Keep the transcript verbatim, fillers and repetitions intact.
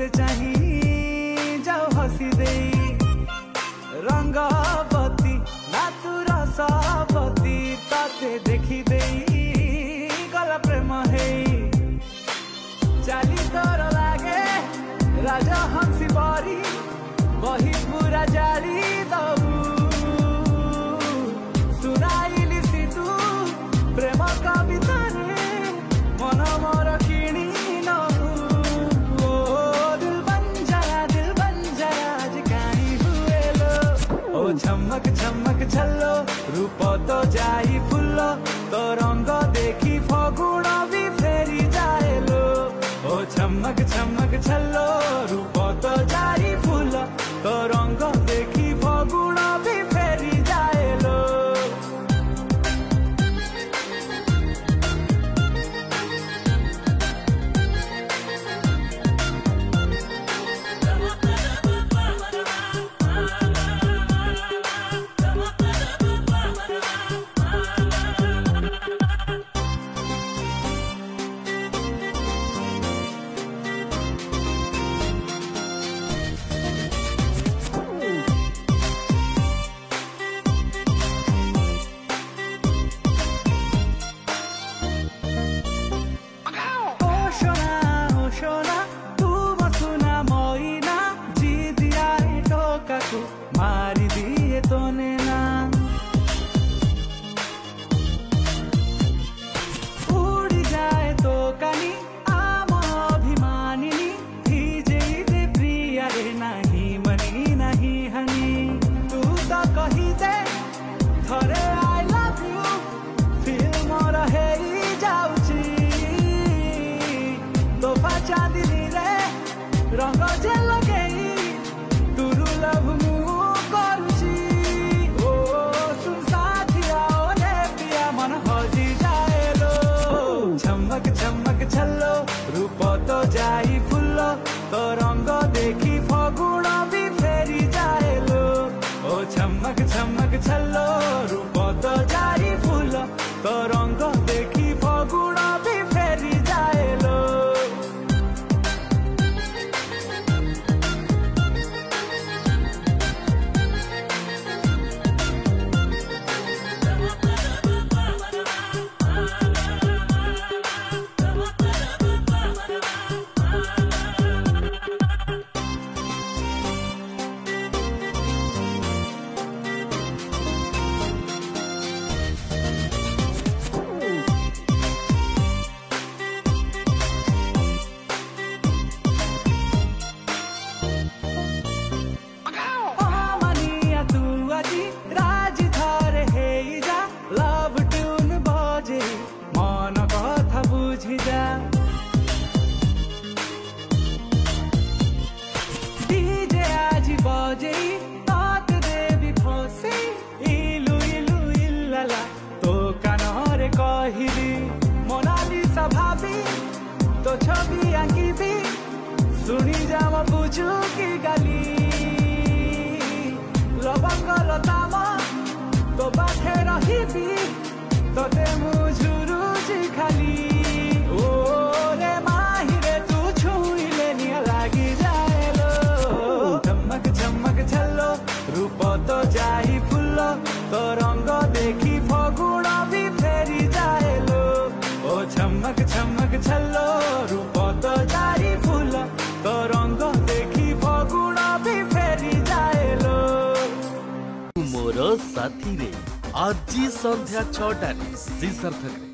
मते चाही जाओ हसी दे रंगवती नातुर सबती ताते देखी दे गला प्रेम है चाली तोर लागे राजा हंसी बरी बही पूरा जाली दबू सुनाइली सी तू प्रेम कविता रे मन मोर किणी नबू ओ दिल बन जाया दिल बन जाया आज काई हुए लो ओ झमक झमक छल्लो रूप तो जाई फुल्लो तो रंग देखी फगुण भी फेरी जाए लो ओ झमक झमक छल्लो रूप तो जाई फुल्लो तो रंग देखी फगुण भी फेरी जाए लो मारी दिए तो ना उड़ी जाए तो कनी आम अभिमानिनी दे प्रिया रे नहीं मनी नहीं हनी तू तो कही दे थरे आई लव यू फिल्म रहे जाऊची तोहफा चांदनी रे रंग जे लगेई तुरु लव झमक झमक छल्लो रूप तो जाई फुल्लो तो रंग देखी फगुण भी फेरी जाए लो ओ झमक झमक छल्लो रूप तो जाई फुल्लो तो रंग देखी फगुण भी फेरी जाए लो राजी थरे हे जा लव ट्यून बजे मन कथा बुझी जा डीजे आज बजे तात देवी फसे इलु इलु इल्लाला तो कानरे कहिली मोनालिसा भाभी तो छवि आंकिबी सुनी जा म बुझू की गाली लवंग लताम तो बाखे रही तोते मुझुरुची खाली ओ रे माही रे तू छुईले निया लागी जाए लो झमक झमक छल्लो रूप तो जाई फुल्लो तो रंग देखी फगुण भी फेरी जाए लो ओ झमक झमक छल्लो रूप तो जाई फुल्लो तो रंग देखी फगुण भी फेरी जाए लो मोर साथी रे आज संध्या छटार जी सार्थक।